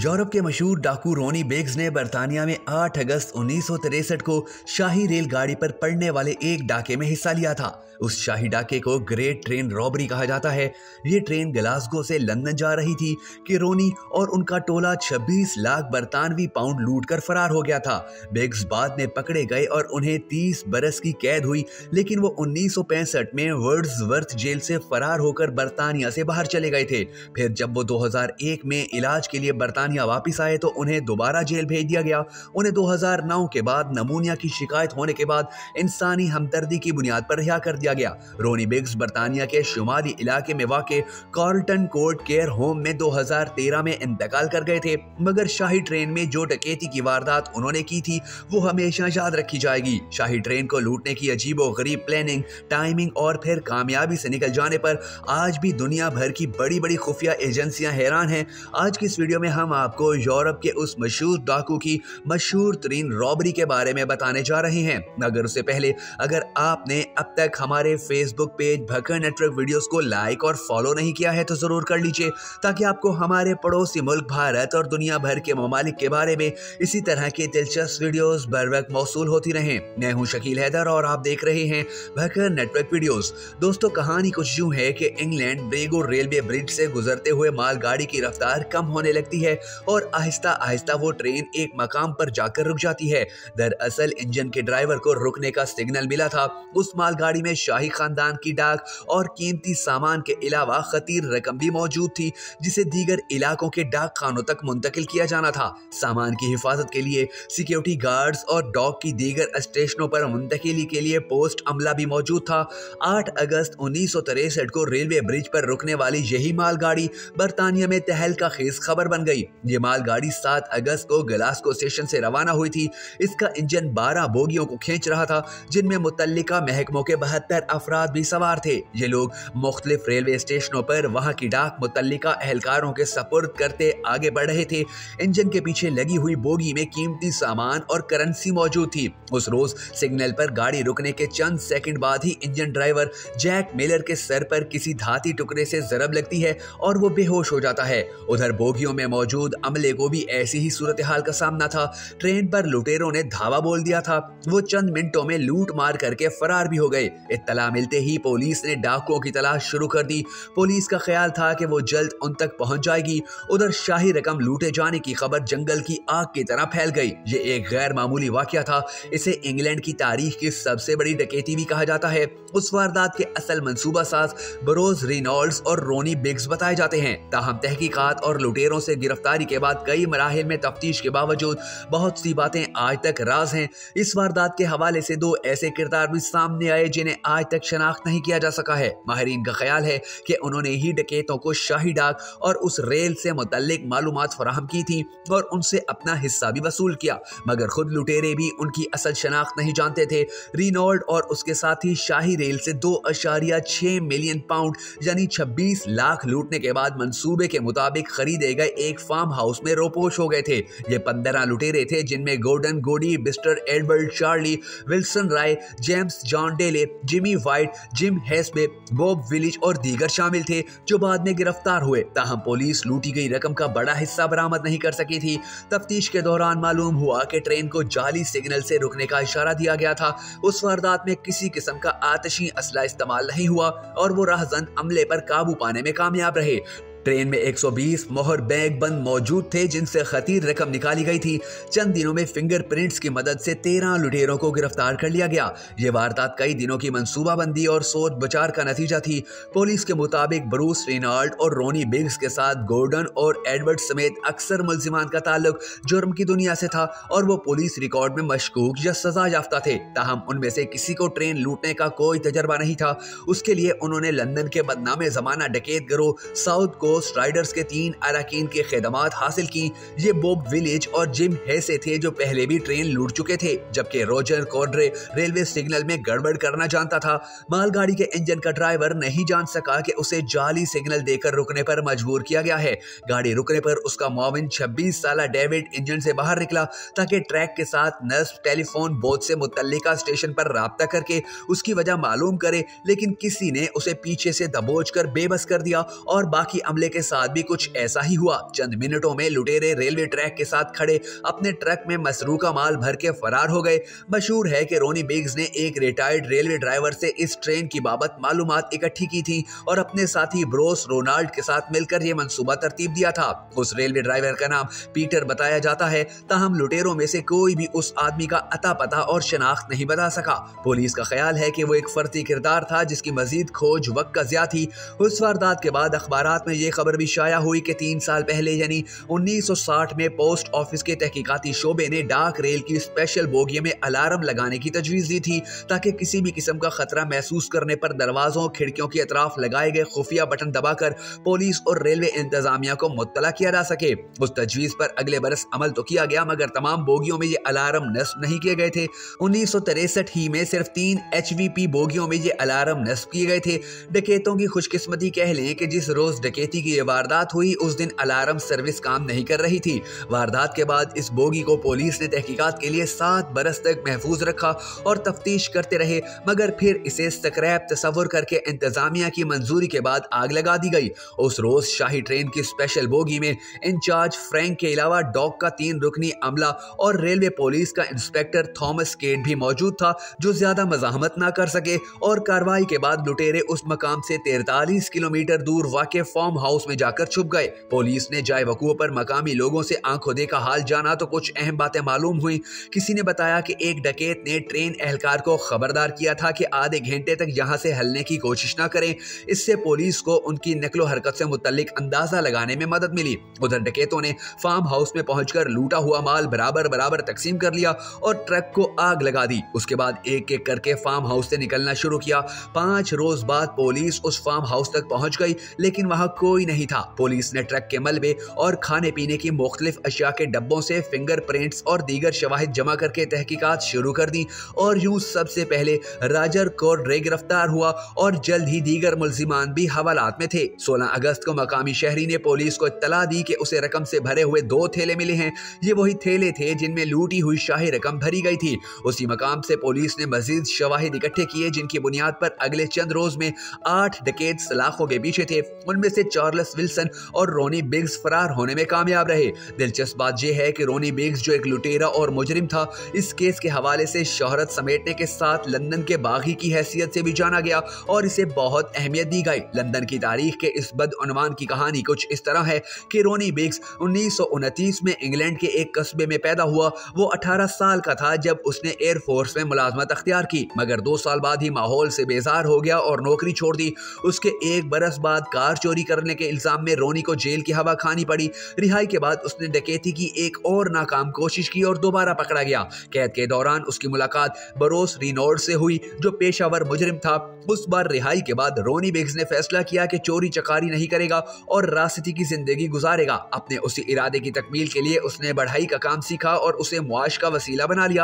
Europe के मशहूर डाकू रोनी बेग्स ने बर्तानिया में 8 अगस्त 1963 को शाही रेलगाड़ी पर पड़ने वाले एक डाके में हिस्सा लिया था। उस शाही डाके को ग्रेट ट्रेन रॉबरी कहा जाता है। ये ट्रेन ग्लासगो से लंदन जा रही थी कि रोनी और उनका टोला 26 लाख बरतानवी पाउंड लूटकर फरार हो गया था। बेग्स बाद में पकड़े गए और उन्हें 30 बरस की कैद हुई, लेकिन वो 1965 में वर्ड्सवर्थ जेल से फरार होकर बर्तानिया से बाहर चले गए थे। फिर जब वो 2001 में इलाज के लिए बर्तानिया वापस आए तो उन्हें दोबारा जेल भेज दिया गया। उन्हें 2009 के बाद नमूनिया की शिकायत होने के बाद इंसानी हमदर्दी की बुनियाद पर रिहा कर दिया गया। रोनी बेग्स बर्तानिया के शुमाली इलाके में वाक़े कार्लटन कोर्ट केयर होम में 2013 में इंतकाल कर गए थे, मगर शाही ट्रेन में जो डकैती की वारदात उन्होंने की थी वो हमेशा याद रखी जाएगी। शाही ट्रेन को लूटने की अजीबोगरीब प्लानिंग, टाइमिंग और फिर कामयाबी से निकल जाने पर आज भी दुनिया भर की बड़ी बड़ी खुफिया एजेंसियां हैरान हैं। आज की इस वीडियो में हम आपको यूरोप के उस मशहूर डाकू की मशहूर तरीन रॉबरी के बारे में बताने जा रहे हैं। मगर उससे पहले अगर आपने अब तक हमारे Facebook page Bhakar network videos को लाइक और फॉलो नहीं किया है तो जरूर कर लीजिए, ताकि आपको हमारे पड़ोसी मुल्क भारत और दुनिया भर के ममालिक के बारे में इसी तरह के दिलचस्प वीडियोस बर वक्त मौसूल होती रहें। मैं हूं शकील हैदर और आप देख रहे हैं भकर नेटवर्क वीडियोस। दोस्तों, कहानी कुछ यूं है कि इंग्लैंड ब्रेगो रेलवे ब्रिज से गुजरते हुए मालगाड़ी की रफ्तार कम होने लगती है और आहिस्ता आहिस्ता वो ट्रेन एक मकाम पर जाकर रुक जाती है। दरअसल इंजन के ड्राइवर को रुकने का सिग्नल मिला था। उस मालगाड़ी में शाही खानदान की डाक और कीमती सामान के अलावा खतीर रकम भी मौजूद थी, जिसे दीगर इलाकों के डाक खानों तक मुंतकिल किया जाना था। सामान की हिफाजत के लिए सिक्योरिटी गार्ड्स और डॉक की दीगर स्टेशनों पर मुंतकिली के लिए पोस्ट अमला भी मौजूद था। 8 अगस्त 1963 को रेलवे ब्रिज पर रुकने वाली यही मालगाड़ी बर्तानिया में तहलका खेज खबर बन गई। ये मालगाड़ी 7 अगस्त को ग्लासगो स्टेशन से रवाना हुई थी। इसका इंजन 12 बोगियों को खींच रहा था, जिनमें मुतल्लिका महकमों के 72 अफराद भी सवार थे। ये लोग मुख्तलिफ रेलवे स्टेशनों पर वहां की डाक मुतल्लिका एहलकारों के सपुर्द करते आगे बढ़ रहे थे। इंजन के पीछे लगी हुई बोगी में कीमती सामान और करेंसी मौजूद थी। उस रोज सिग्नल पर गाड़ी रुकने के चंद सेकंड बाद ही इंजन ड्राइवर जैक मिलर के सर पर किसी धाती टुकड़े से जरब लगती है और वो बेहोश हो जाता है। उधर बोगियों में मौजूद अमले को भी ऐसी ही सूरत हाल का सामना था। ट्रेन पर लुटेरों ने धावा बोल दिया था। वो चंद मिनटों में लूट मार करके फरार भी हो गए। इत्तला मिलते ही पुलिस ने डाकुओं की तलाश शुरू कर दी। पुलिस का ख्याल था कि वो जल्द उन तक पहुंच जाएगी। उधर शाही रकम लूटे जाने की खबर जंगल की आग की तरह फैल गई। ये एक गैर मामूली वाकया था। इसे इंग्लैंड की तारीख की सबसे बड़ी डकैती भी कहा जाता है। उस वारदात के असल मंसूबा साज ब्रोज रेनॉल्ड्स और रोनी बिग्स बताए जाते हैं। ताहम तहकीकात और लुटेरों से गिरफ्तारी के बाद कई मराहिल में तफ्तीश के बावजूद बहुत सी बातें आज तक राज हैं। इस वारदात के हवाले से 2 ऐसे किरदार भी सामने आए जिन्हें आज तक शनाख्त नहीं किया जा सका है। माहिरीन का ख्याल है कि उन्होंने ही डकैतों को शाही डाक और उस रेल से मुतल्लिक मालूमात फराहम की थी और उनसे अपना हिस्सा भी वसूल किया, मगर खुद लुटेरे भी उनकी असल शनाख्त नहीं जानते थे। रेनॉल्ड और उसके साथी शाही रेल से 2.6 मिलियन पाउंड यानी 26 लाख लूटने के बाद मंसूबे के मुताबिक खरीदे गए एक फार्म हाउस में रोपोश हो गए थे। ये 15 लुटेरे थे, जिनमें Gordon Goody, mister Edward Charlie, Wilson Roy, James John Daly, Jimmy White, Jim Hussey, Bob Willis और दीगर शामिल थे, जो बाद में गिरफ्तार हुए। ताहम पुलिस लूटी गई रकम का बड़ा हिस्सा बरामद नहीं कर सकी थी। तफ्तीश के दौरान मालूम हुआ कि ट्रेन को जाली सिग्नल से रुकने का इशारा दिया गया था। उस वारदात में किसी किस्म का आतिशी असला इस्तेमाल नहीं हुआ और वो राहजन अमले पर काबू पाने में कामयाब रहे। ट्रेन में 120 मोहर बैग बंद मौजूद थे, जिनसे खतीर रकम निकाली गई थी। चंद दिनों में फिंगरप्रिंट्स की मदद से 13 लुटेरों को गिरफ्तार कर लिया गया। ये वारदात कई दिनों की मंसूबाबंदी और सोच विचार का नतीजा थी। पुलिस के मुताबिक ब्रूस रेनॉल्ड और रोनी बिग्स के साथ गोर्डन और एडवर्ड समेत अक्सर मुल्जिमान का ताल्लुक जुर्म की दुनिया से था और वो पुलिस रिकॉर्ड में मशकूक या सजा याफ्ता थे। ताहम उनमें से किसी को ट्रेन लूटने का कोई तजर्बा नहीं था। उसके लिए उन्होंने लंदन के बदनामे जमाना डकैत गिरोह साउथ कोस्ट राइडर्स के 3 अरकान की खिदमात हासिल की। ये बॉब विलिज और जिम हेसे थे, जो पहले भी ट्रेन लूट चुके थे, जबकि रोजर कॉर्ड्रे रेलवे सिग्नल में गड़बड़ करना जानता था। मालगाड़ी के इंजन का ड्राइवर नहीं जान सका कि उसे जाली सिग्नल देकर रुकने पर मजबूर किया गया है। गाड़ी रुकने पर उसका मुआविन 26 साला डेविड इंजन से बाहर निकला ताकि ट्रैक के साथ नस्ब टेलीफोन बोर्ड से मुतल्लिका स्टेशन पर राब्ता करके उसकी वजह मालूम करे, लेकिन किसी ने उसे पीछे से दबोच कर बेबस कर दिया और बाकी अमले मामले के साथ भी कुछ ऐसा ही हुआ। चंद मिनटों में लुटेरे रेलवे ट्रैक के साथ खड़े अपने ट्रक में मसरूका माल भर के फरार हो गए। मशहूर है कि रोनी बिग्स ने एक रिटायर्ड रेलवे ड्राइवर से इस ट्रेन की बाबत मालूमात इकट्ठी की थी और अपने साथी ब्रोस रोनाल्ड के साथ मिलकर यह मंसूबा तरतीब दिया था। उस रेलवे ड्राइवर का नाम पीटर बताया जाता है, ताहम लुटेरों में से कोई भी उस आदमी का अता पता और शनाख्त नहीं बता सका। पुलिस का ख्याल है कि वो एक फर्जी किरदार था जिसकी मजीद खोज वक्त का ज़िया थी। उस वारदात के बाद अखबारात में यह खबर भी शाया हुई कि 3 साल पहले यानी 1960 में पोस्ट ऑफिस के तहकीकाती शोबे ने डाक रेल की स्पेशल बोगियों में अलार्म लगाने की तजवीज़ दी थी ताकि किसी भी किस्म का खतरा महसूस करने पर दरवाजों खिड़कियों के अतराफ लगाए गए खुफिया बटन दबाकर पुलिस और रेलवे इंतजामिया को मुत्तला किया जा सके। उस तजवीज़ पर अगले बरस अमल तो किया गया मगर तमाम बोगियों में ये अलार्म नस्ब नहीं किए गए थे। 1963 ही में सिर्फ 3 HVP बोगियों में ये अलार्म नस्ब किए गए थे। डकैतों की खुशकिस्मती कह लें कि जिस रोज डकैती की ये वारदात हुई उस दिन अलार्म सर्विस काम नहीं कर रही थी। वारदात के बाद इस बोगी को पुलिस ने तहकीकात के लिए 7 बरस तक महफूज रखा और तफ्तीश करते रहे मगर फिर इसे स्क्रैप तस्वुर करके इंतजामिया की मंजूरी के बाद आग लगा दी गई। उस रोज शाही ट्रेन की स्पेशल बोगी में इंचार्ज फ्रैंक के अलावा डॉक का 3 रुकनी अमला और रेलवे पुलिस का इंस्पेक्टर थॉमस केट भी मौजूद था जो ज्यादा मज़ाहमत ना कर सके और कार्रवाई के बाद लुटेरे उस मकाम से 43 किलोमीटर दूर वाक़े फार्म हाउस में जाकर छुप गए। पुलिस ने जाए वकूअ पर मकामी लोगों से आंखों देखा हाल जाना तो कुछ अहम बातें मालूम हुई। किसी ने बताया कि एक डकैत ने ट्रेन एहलकार को खबरदार किया था कि आधे घंटे तक यहाँ से हलने की कोशिश ना करें। इससे पुलिस को उनकी नकलो हरकत से मुतल्लिक अंदाजा लगाने में मदद मिली। उधर डकैतों ने फार्म हाउस में पहुंचकर लूटा हुआ माल बराबर बराबर तकसीम कर लिया और ट्रक को आग लगा दी। उसके बाद एक एक करके फार्म हाउस से निकलना शुरू किया। 5 रोज बाद पुलिस उस फार्म हाउस तक पहुंच गई लेकिन वहां कोई नहीं था। पुलिस ने ट्रक के मलबे और खाने पीने की मुख्तलिफ अशिया के डब्बों से फिंगरप्रिंट्स और दीगर शवाहिद जमा करके तहकीकात शुरू कर दी और यूं सबसे पहले राजर कोर्डरे गिरफ्तार हुआ और जल्द ही दीगर मुल्जिमान भी हवालात में थे। 16 अगस्त को मकामी शहरी ने पुलिस को इत्तला दी कि उसे रकम से भरे हुए 2 थैले मिले हैं। ये वही थैले थे जिनमें लूटी हुई शाही रकम भरी गई थी। उसी मकाम से पुलिस ने मजीद शवाहिद इकट्ठे किए जिनकी बुनियाद पर अगले चंद रोज में 8 डकैत सलाखों के पीछे थे। उनमें से चार्ल्स विल्सन और रोनी बिग्स फरार होने में कामयाब रहे। दिलचस्प बात यह है कि रोनी बिग्स जो एक लुटेरा और मुजरिम था इस केस के हवाले से शोहरत समेटने के साथ लंदन के बागी की हैसियत से भी जाना गया और इसे बहुत अहमियत दी गई। लंदन की तारीख के इस बदउनवान की कहानी कुछ इस तरह है कि रोनी बिग्स 1929 में इंग्लैंड के एक कस्बे में पैदा हुआ। वो 18 साल का था जब उसने एयरफोर्स में मुलाजमत अख्तियार की मगर 2 साल बाद ही माहौल से बेजार हो गया और नौकरी छोड़ दी। उसके 1 बरस बाद कार चोरी करने के इल्जाम में रोनी को जेल की हवा खानी पड़ी। रिहाई के बाद उसने डकैती की एक और नाकाम कोशिश की और दोबारा पकड़ा गया। कैद के दौरान उसकी मुलाकात ब्रोस रिनोल्ड से हुई जो पेशावर मुजरिम था। उस बार रिहाई के बाद रोनी बिग्स ने फैसला किया कि चोरी चकारी नहीं करेगा और रास्ते की जिंदगी गुजारेगा। अपने उसी इरादे की तकमील के लिए उसने बढ़ाई का काम सीखा और उसे मुआश का वसीला बना लिया।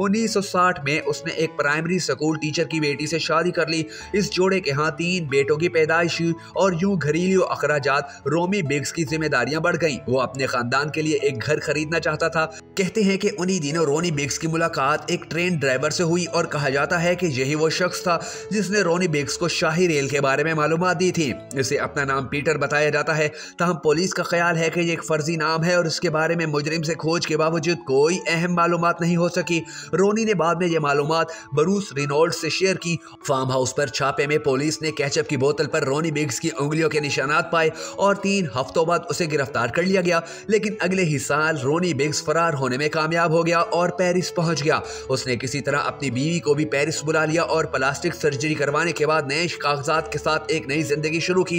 1960 में उसने एक प्राइमरी स्कूल टीचर की बेटी से शादी कर ली। इस जोड़े के यहाँ 3 बेटों की पैदाइश हुई और यूं घरेलू अखराजात रोनी बिग्स की जिम्मेदारियां बढ़ गईं। वो अपने खानदान के लिए एक घर खरीदना चाहता था। कहते हैं कि उन्हीं दिनों रोनी बिग्स की मुलाकात एक ट्रेन ड्राइवर से हुई और कहा जाता है कि यही वो शख्स था जिसने रोनी बिग्स को शाही रेल के बारे में मालूमात दी थी। इसे अपना नाम पीटर बताया जाता है। ताहम पुलिस का ख्याल है कि ये एक फर्जी नाम है और इसके बारे में मुजरिम से खोज के बावजूद कोई अहम मालूमात नहीं हो सकी। रोनी ने बाद में ये मालूमात ब्रूस रिनोल्ड से शेयर की। फार्म हाउस पर छापे में पुलिस ने केचप की बोतल पर रोनी बिग्स की उंगलियों के निशानात पाए और 3 हफ्तों बाद उसे गिरफ्तार कर लिया गया। लेकिन अगले ही साल रोनी बिग्स फरार होने में कामयाब हो गया और पेरिस पहुंच गया। उसने किसी तरह अपनी बीवी को भी पेरिस बुला लिया और प्लास्टिक सर्जरी करवाने के बाद नए कागजात के साथ एक नई जिंदगी शुरू की।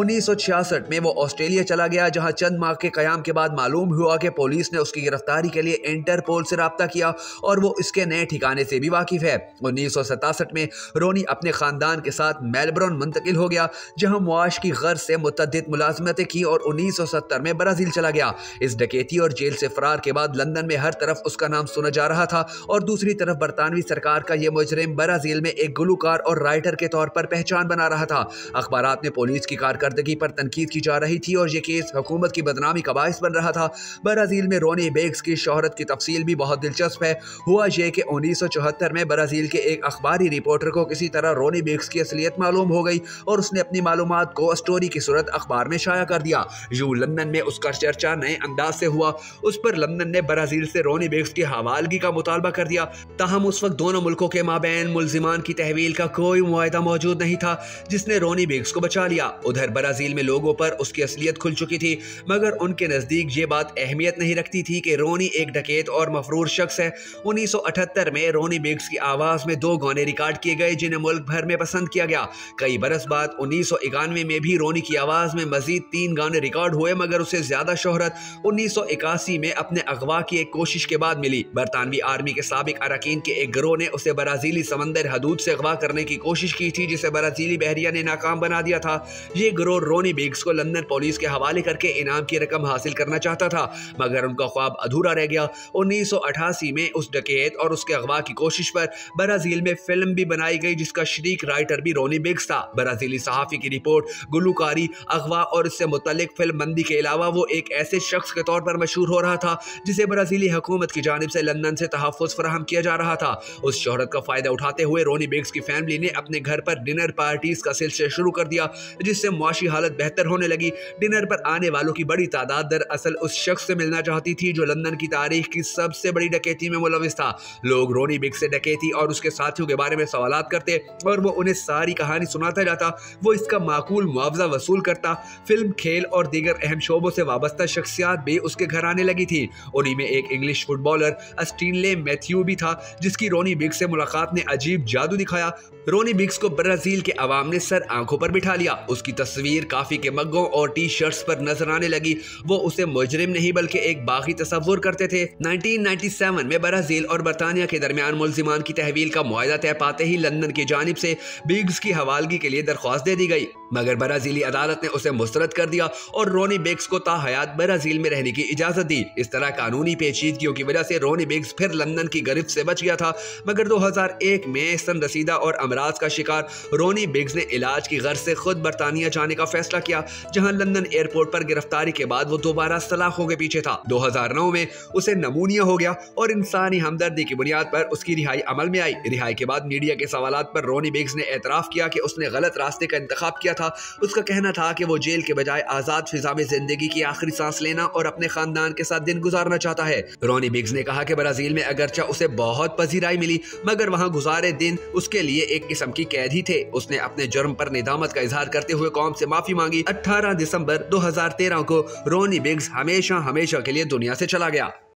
1966 में वो ऑस्ट्रेलिया चला गया जहां चंद माह के कयाम के बाद मालूम हुआ कि पुलिस ने उसकी गिरफ्तारी के लिए इंटरपोल से राब्ता किया और वो इसके नए ठिकाने से भी वाकिफ है। 1967 में रोनी अपने खानदान के साथ मेलबर्न मुंतकिल हो गया जहां मुआश की गर्ज से मुतअद्दिद मुलाजमतें की और 1970 में ब्राजील चला गया। इस डकैती और जेल से फरार के बाद लंदन लंदन में हर तरफ उसका नाम सुना जा रहा था और दूसरी तरफ बरतानवी सरकार का यह मुजरिम ब्राजील में एक गुलूकार और राइटर के तौर पर पहचान बना रहा था। अखबारात में पुलिस की कारकर्दगी पर तनकीद की जा रही थी और यह केस हुकूमत की बदनामी का बाइस बन रहा था। ब्राजील में रोनी बेग्स की शोहरत की तफसील भी बहुत दिलचस्प है। हुआ यह कि 1974 में ब्राजील के एक अखबारी रिपोर्टर को किसी तरह रोनी बेग्स की असलियत मालूम हो गई और उसने अपनी मालूमात को स्टोरी की सूरत अखबार में शाया कर दिया। यूं लंदन में उसका चर्चा नए अंदाज से हुआ। उस पर लंदन ने ब्राजील से रोनी बेग्स की हवालगी का मुतालबा कर दिया। ताहम उस वक्त दोनों मुल्कों के माबैन मुल्जिमान की तहवील का कोई मुआहदा मौजूद नहीं था जिसने रोनी बेग्स को बचा लिया। उधर ब्राजील में लोगों पर उसकी असलियत खुल चुकी थी, मगर उनके नजदीक ये बात अहमियत नहीं रखती थी कि रोनी एक डकैत और मफरूर शख्स है। 1978 में रोनी बेग्स की आवाज में 2 गाने रिकॉर्ड किए गए जिन्हें मुल्क भर में पसंद किया गया। कई बरस बाद 1991 में भी रोनी की आवाज में मजीद 3 गाने रिकॉर्ड हुए, मगर उसे ज्यादा शोहरत 1981 में अपने अगवा की एक कोशिश के बाद मिली। बरतानवी आर्मी के साबिक अरकान के एक गिरोह ने उसे ब्राजीली समंदर हदूद से अगवा करने की कोशिश की थी, जिसे ब्राजीली बहरिया ने नाकाम बना दिया था। ये गिरोह रोनी बेग्स को लंदन पुलिस के हवाले करके इनाम की रकम हासिल करना चाहता था, मगर उनका ख्वाब अधूरा रह गया। 1988 में उस डकैत और उसके अगवा की कोशिश पर ब्राजील में फिल्म भी बनाई गई जिसका शरीक राइटर भी रोनी बेग्स था। ब्राजीली सहाफी की रिपोर्ट गुलूकारी, अगवा और इससे मुतल्लिक फिल्म बंदी के अलावा वो एक ऐसे शख्स के तौर पर मशहूर हो रहा था जिसे ब्राजीली हुकूमत की जानिब से लंदन से तहफ़्फ़ुज़ फराहम किया जा रहा था। उस शोहरत का फायदा उठाते हुए रोनी बेग्स की फैमिली ने अपने घर पर डिनर पार्टीज का सिलसिला शुरू कर दिया, जिससे मुआशी हालत बेहतर होने लगी। डिनर पर आने वालों की बड़ी तादाद दरअसल उस शख्स से मिलना चाहती थी जो लंदन की तारीख की सबसे बड़ी डकैती में मुलविस था। लोग रोनी बेग्स से डकैती और उसके साथियों के बारे में सवालात करते और वो उन्हें सारी कहानी सुनाता जाता। वो इसका माकूल मुआवजा वसूल करता। फिल्म, खेल और दीगर अहम शोबों से वाबस्ता शख्सियात भी उसके घर आने लगी थी। उन्हीं में एक इंग्लिश फुटबॉलर स्टीनले मैथ्यू भी था जिसकी रोनी बेग्स से मुलाकात ने अजीब जादू दिखाया। रोनी बेग्स को ब्राजील के अवाम ने सर आंखों पर बिठा लिया। उसकी तस्वीर काफी के मग्गों और टी शर्ट्स पर नजर आने लगी। वो उसे मुजरिम नहीं बल्कि एक बागी तस्वुर करते थे। 1997 में ब्राजील और बरतानिया के दरमियान मुल्जिमान की तहवील का मुआहदा तय पाते ही लंदन की जानिब से बेग्स की हवालगी के लिए दरख्वास्त दे दी गई, मगर ब्राजीली अदालत ने उसे मुस्तरद कर दिया और रोनी बेग्स को ताहयात ब्राजील में रहने की इजाजत दी। इस तरह कानूनी पेचीदगियों की वजह से रोनी बेग्स फिर लंदन की गिरफ्त से बच गया था, मगर 2001 में सनरसीदा और अमराज का शिकार रोनी बेग्स ने इलाज की गर्ज से खुद बरतानिया जाने का फैसला किया, जहां लंदन एयरपोर्ट पर गिरफ्तारी के बाद वो दोबारा सलाखों के पीछे था। 2009 में उसे नमूनिया हो गया और इंसानी हमदर्दी की बुनियाद पर उसकी रिहाई अमल में आई। रिहाई के बाद मीडिया के सवालात पर रोनी बेग्स ने एतराफ किया कि उसने गलत रास्ते का इंतखाब किया था। उसका कहना था कि वो जेल के बजाय आजाद फिजा में जिंदगी की आखिरी सांस लेना और अपने खानदान के साथ दिन गुजारना चाहता है। रोनी बेग्स ने कहा कि ब्राजील में अगरचा उसे बहुत पजीराई मिली, मगर वहां गुजारे दिन उसके लिए एक किस्म की कैद ही थे। उसने अपने जुर्म पर निदामत का इजहार करते हुए कौम से माफी मांगी। 18 दिसंबर 2013 को रोनी बेग्स हमेशा हमेशा के लिए दुनिया से चला गया।